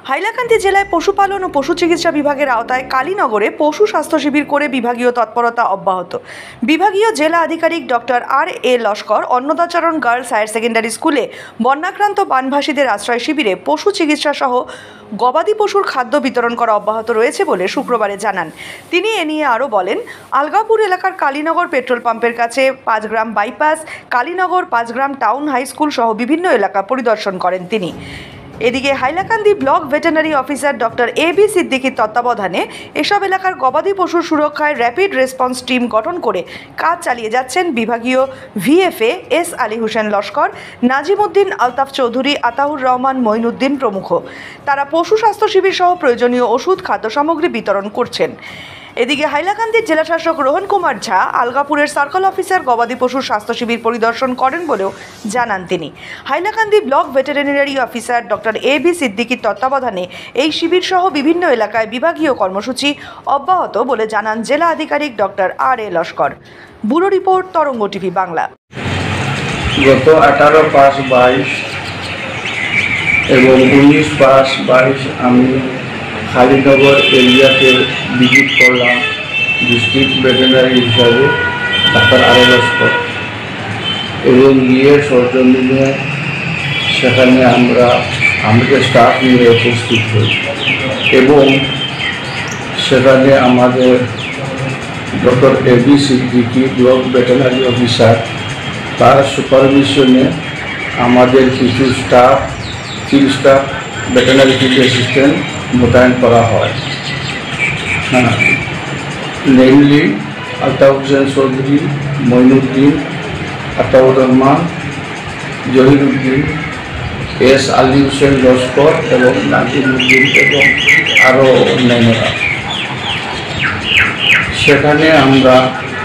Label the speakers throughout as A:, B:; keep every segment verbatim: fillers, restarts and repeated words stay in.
A: হাইলাকান্দি জেলায় পশুপালন ও পশু চিকিৎসা বিভাগের আওতায় কালীনগরে পশু স্বাস্থ্য শিবির করে বিভাগীয় তৎপরতা অব্যাহত। বিভাগীয় জেলা আধিকারিক doctor R A Laskar Annadacharan girls higher secondary স্কুলে বন্যাক্রান্ত বানভাসীদের আশ্রয় শিবিরে পশু চিকিৎসা সহ গবাদি পশুর খাদ্য বিতরণ করা অব্যাহত রয়েছে বলে শুক্রবারে জানান। তিনি এ নিয়ে আরও বলেন, আলগাপুর এলাকার কালীনগর পেট্রোল পাম্পের কাছে Panchgram bypass, Kalinagar Panchgram town high school সহ বিভিন্ন এলাকা পরিদর্শন করেন তিনি। এদিকে Hailakandi block veterinary officer doctor A B সিদ্দিকির তত্ত্বাবধানে এসব এলাকার গবাদি পশুর সুরক্ষায় র্যাপিড রেসপন্স টিম গঠন করে কাজ চালিয়ে যাচ্ছেন বিভাগীয় ভিএফএ এস আলী হোসেন লস্কর, নাজিমউদ্দিন আলতাফ চৌধুরী, আতাউর রহমান মঈনুদ্দিন প্রমুখ। তারা পশু স্বাস্থ্য শিবির সহ প্রয়োজনীয় ওষুধ, খাদ্য সামগ্রী বিতরণ করছেন। এদিকে হাইলাকান্দির জেলাশাসক রোহন কুমার ঝা আলগাপুরের সার্কেল অফিসার গবাদি পশুর স্বাস্থ্য শিবির পরিদর্শন করেন বলেও জানান তিনি। Hailakandi block veterinary officer doctor A B সিদ্দিকির তত্ত্বাবধানে এই শিবির সহ বিভিন্ন এলাকায় বিভাগীয় কর্মসূচি অব্যাহত বলে জানান জেলা আধিকারিক doctor R A Laskar. Bureau report, Tarang TV Bangla.
B: গত আঠারো পাঁচ বাইশ এবং উনিশ পাঁচ বাইশ আমি কালীনগর এরিয়াতে ভিজিট করলাম ডিস্ট্রিক্ট ভেটেরিনারি হিসাবে ডাক্তার আর এ লস্কর, এবং গিয়ে সরজমিনে সেখানে আমরা আমাদের স্টাফ নিয়ে উপস্থিত হই এবং সেখানে আমাদের doctor A B Siddiqui block veterinary officer তার সুপারভিশনে আমাদের কিছু staff field staff veterinary field assistant মোতায়েন করা হয়। হ্যাঁ, নেমলি আলতাফ হোসেন চৌধুরী, মঈনুদ্দিন, আতাউর রহমান, জহিরুদ্দিন, এস আলী হোসেন লস্কর এবং নাজিমউদ্দিন এবং আরও অন্যান্যরা। সেখানে আমরা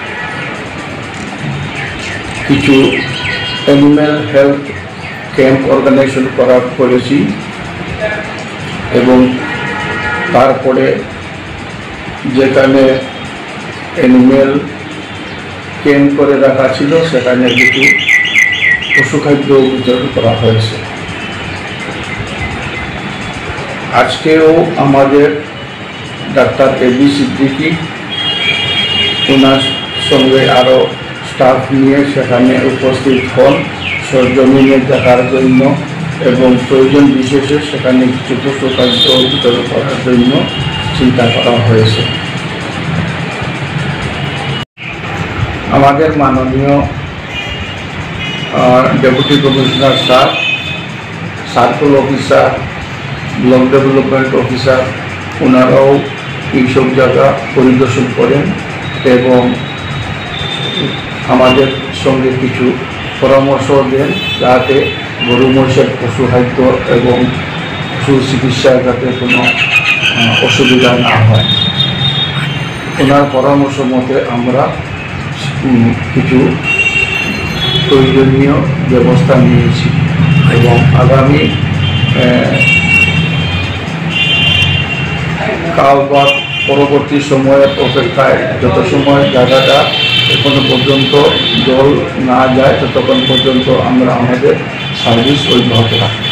B: কিছু অ্যানিম্যাল হেলথ ক্যাম্প অর্গানাইজেশন করা করেছি এবং তারপরে যেখানে অ্যানিম্যাল ক্যাম্প করে রাখা ছিল সেখানে কিছু পশুখাদ্য বিতরণ করা হয়েছে। আজকেও আমাদের ডাক্তার এ বি সিদ্দিকি ওনার সঙ্গে আরও স্টাফ নিয়ে সেখানে উপস্থিত হন সরজমিনে দেখার জন্য এবং প্রয়োজন বিশেষে সেখানে কিছু পশুখাদ্য বিতরণ করার জন্য চিন্তা করা হয়েছে। আমাদের মাননীয় deputy commissioner sir, circle officer, block development officer ওনারাও এইসব জায়গা পরিদর্শন করেন এবং আমাদের সঙ্গে কিছু পরামর্শ দেন যাতে গরু মহিষের পশু খাদ্য এবং পশু চিকিৎসার যাতে কোনো অসুবিধা না হয়। ওনার পরামর্শ মতে আমরা কিছু প্রয়োজনীয় ব্যবস্থা নিয়েছি এবং আগামী কাল বা পরবর্তী সময়ের অপেক্ষায় যত সময় জায়গাটা এখনো পর্যন্ত জল না যায় ততক্ষণ পর্যন্ত আমরা আমাদের সার্ভিস অব্যাহত রাখি।